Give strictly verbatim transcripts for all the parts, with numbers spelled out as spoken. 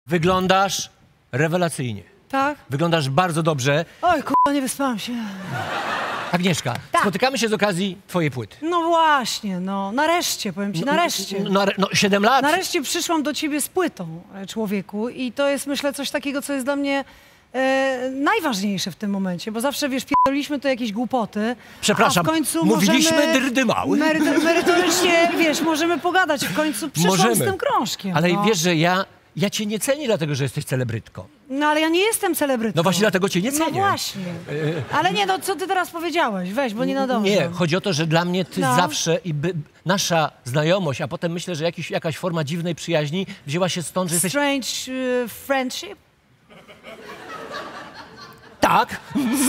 Wyglądasz rewelacyjnie. Tak? Wyglądasz bardzo dobrze. Oj, kurwa, nie wyspałam się. Agnieszka, tak. spotykamy się z okazji twojej płyty. No właśnie, no. Nareszcie, powiem ci, nareszcie. No, no, no siedem lat. Nareszcie przyszłam do ciebie z płytą, człowieku. I to jest, myślę, coś takiego, co jest dla mnie e, najważniejsze w tym momencie. Bo zawsze, wiesz, pierdoliśmy to jakieś głupoty. Przepraszam, a w końcu mówiliśmy możemy, drdymały. Merytor merytorycznie, wiesz, możemy pogadać. W końcu przyszłam możemy. z tym krążkiem. Ale no. wiesz, że ja, ja cię nie cenię dlatego, że jesteś celebrytką. No ale ja nie jestem celebrytką. No właśnie dlatego cię nie cenię. No właśnie. Ale nie, no co ty teraz powiedziałeś? Weź, bo nie nadążam. Nie, chodzi o to, że dla mnie ty no. zawsze i by, nasza znajomość, a potem myślę, że jakiś, jakaś forma dziwnej przyjaźni wzięła się stąd, że jesteś... Strange uh, friendship? Tak.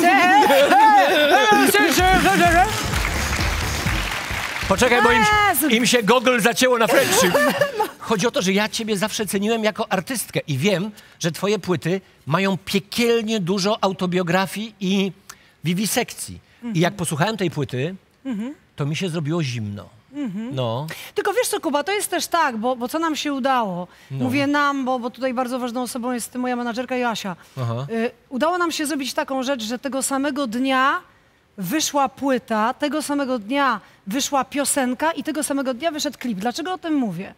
Poczekaj, bo im, im się gogol zacięło na friendship. Chodzi o to, że ja ciebie zawsze ceniłem jako artystkę i wiem, że twoje płyty mają piekielnie dużo autobiografii i wiwisekcji. Mm-hmm. I jak posłuchałem tej płyty, mm-hmm. to mi się zrobiło zimno. Mm-hmm. No. Tylko wiesz co, Kuba, to jest też tak, bo, bo co nam się udało, no. mówię nam, bo, bo tutaj bardzo ważną osobą jest moja menadżerka Joasia. Y, udało nam się zrobić taką rzecz, że tego samego dnia wyszła płyta, tego samego dnia wyszła piosenka i tego samego dnia wyszedł klip. Dlaczego o tym mówię?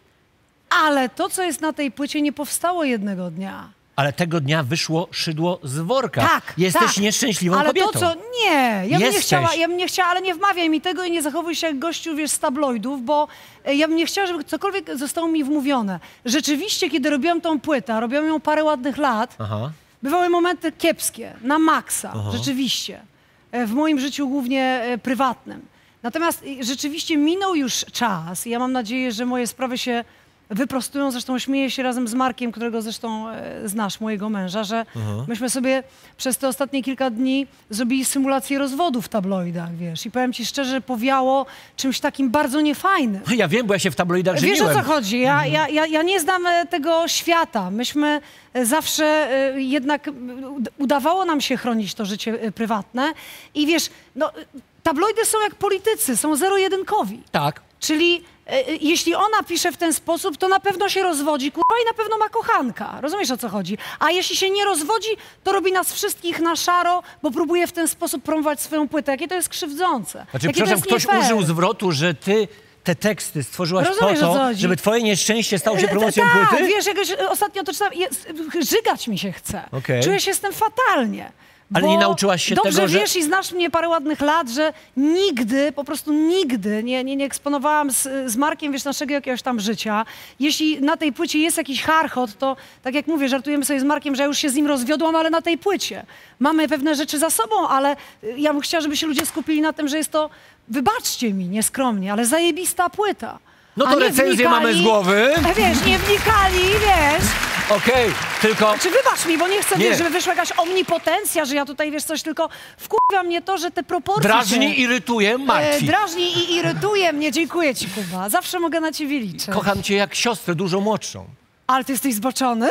Ale to, co jest na tej płycie, nie powstało jednego dnia. Ale tego dnia wyszło szydło z worka. Tak, Jesteś tak. nieszczęśliwą ale kobietą. Ale to, co... Nie, ja bym nie chciała, ja bym nie chciała, ale nie wmawiaj mi tego i nie zachowuj się jak gościu, wiesz, z tabloidów, bo ja bym nie chciała, żeby cokolwiek zostało mi wmówione. Rzeczywiście, kiedy robiłam tą płytę, robiłam ją parę ładnych lat, Aha. bywały momenty kiepskie, na maksa, Aha. rzeczywiście. W moim życiu głównie prywatnym. Natomiast rzeczywiście minął już czas i ja mam nadzieję, że moje sprawy się wyprostują. Zresztą śmieję się razem z Markiem, którego zresztą e, znasz, mojego męża, że uh-huh. myśmy sobie przez te ostatnie kilka dni zrobili symulację rozwodu w tabloidach, wiesz. I powiem ci szczerze, powiało czymś takim bardzo niefajnym. Ja wiem, bo ja się w tabloidach żeniłem. Wiesz, o co chodzi? Ja, uh-huh. ja, ja, ja nie znam tego świata. Myśmy zawsze e, jednak udawało nam się chronić to życie e, prywatne. I wiesz, no, tabloidy są jak politycy, są zero-jedynkowi. Tak. Czyli e, jeśli ona pisze w ten sposób, to na pewno się rozwodzi, kurwa, i na pewno ma kochanka. Rozumiesz, o co chodzi? A jeśli się nie rozwodzi, to robi nas wszystkich na szaro, bo próbuje w ten sposób promować swoją płytę. Jakie to jest krzywdzące. Znaczy, Jakie przepraszam, ktoś użył zwrotu, że ty te teksty stworzyłaś Rozumiesz, po to, żeby twoje nieszczęście stało się promocją Ta, płyty? wiesz, jakoś ostatnio to czytałem, jest, żygać mi się chce. Okay. Czuję się z tym fatalnie. Ale nie nauczyłaś się dobrze tego, że... wiesz i znasz mnie parę ładnych lat, że nigdy, po prostu nigdy nie, nie, nie eksponowałam z, z Markiem, wiesz, naszego jakiegoś tam życia. Jeśli na tej płycie jest jakiś charchot, to tak jak mówię, żartujemy sobie z Markiem, że ja już się z nim rozwiodłam, ale na tej płycie. Mamy pewne rzeczy za sobą, ale ja bym chciała, żeby się ludzie skupili na tym, że jest to, wybaczcie mi nieskromnie, ale zajebista płyta. No to recenzję mamy z głowy. Wiesz, nie wnikali, wiesz. Okej, okay, tylko... Czy wybacz mi, bo nie chcę, nie. wiesz, żeby wyszła jakaś omnipotencja, że ja tutaj, wiesz, coś tylko... Wkurwia mnie to, że te proporcje... Drażni, się, irytuje, martwi. E, drażni i irytuje mnie. Dziękuję ci, Kuba. Zawsze mogę na ciebie liczyć. Kocham cię jak siostrę, dużo młodszą. Ale ty jesteś zboczony.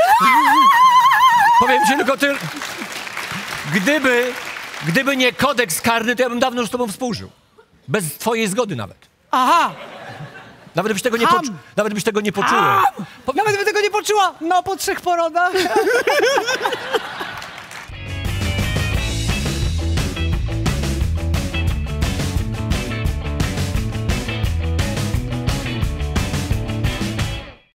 Powiem ci tylko tyle... Gdyby, gdyby nie kodeks karny, to ja bym dawno już z tobą współżył. Bez twojej zgody nawet. Aha. Nawet byś tego nie, poczu Nawet byś tego nie poczuła. Nawet by tego nie poczuła. No, po trzech porodach.